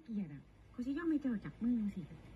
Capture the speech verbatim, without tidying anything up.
เกียรติอ่ะเขาจะย่อมให้เจ้าจับมือสิ